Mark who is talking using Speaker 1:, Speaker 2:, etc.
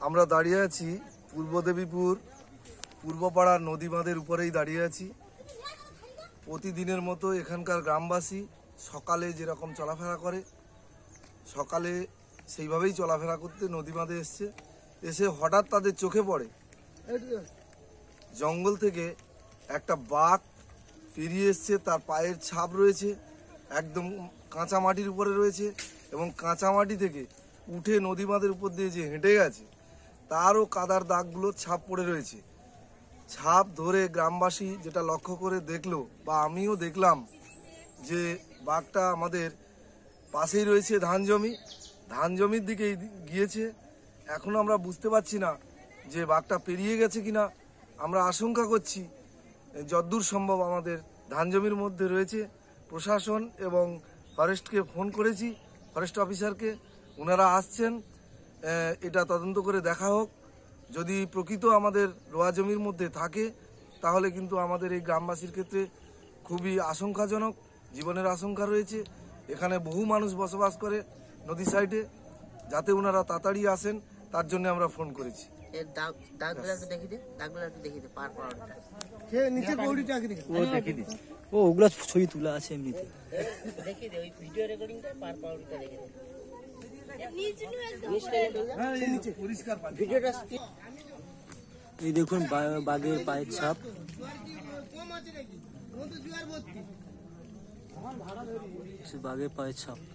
Speaker 1: আমরা দাঁড়িয়ে আছি পূর্ব দেবীপুর পূর্বপাড়ার নদী বাঁধের উপরেই দাঁড়িয়ে আছি। প্রতিদিনের মতো এখানকার গ্রামবাসী সকালে যেরকম চলাফেরা করে, সকালে সেইভাবেই চলাফেরা করতে নদী বাঁধে এসে হঠাৎ তাদের চোখে পড়ে জঙ্গল থেকে একটা বাঘ পেরিয়ে এসছে। তার পায়ের ছাপ রয়েছে, একদম কাঁচা মাটির উপরে রয়েছে এবং কাঁচা মাটি থেকে উঠে নদী বাঁধের উপর দিয়ে যে হেঁটে গেছে তারও কাদার দাগগুলো ছাপ পড়ে রয়েছে। ছাপ ধরে গ্রামবাসী যেটা লক্ষ্য করে দেখলো বা আমিও দেখলাম যে বাঘটা আমাদের পাশেই রয়েছে ধান জমির দিকে গিয়েছে। এখন আমরা বুঝতে পারছি না যে বাঘটা পেরিয়ে গেছে কিনা। আমরা আশঙ্কা করছি যতদূর সম্ভব আমাদের ধান জমির মধ্যে রয়েছে। প্রশাসন এবং ফরেস্টকে ফোন করেছি, ফরেস্ট অফিসারকে, ওনারা আসছেন। এটা তদন্ত করে দেখা হোক। যদি প্রকৃত আমাদের রোয়া জমির মধ্যে থাকে তাহলে কিন্তু আমাদের এই গ্রামবাসীর ক্ষেত্রে খুবই আশঙ্কাজনক, জীবনের আশঙ্কা রয়েছে। এখানে বহু মানুষ বসবাস করে নদী সাইডে, যাতে ওনারা তাড়াতাড়ি আসেন তার জন্য আমরা ফোন করেছি।
Speaker 2: ওগুলা ছবি তোলা আছে এমনিতে। এই দেখুন বাঘের পায়ের ছাপ। বাঘের পায়ের ছাপ।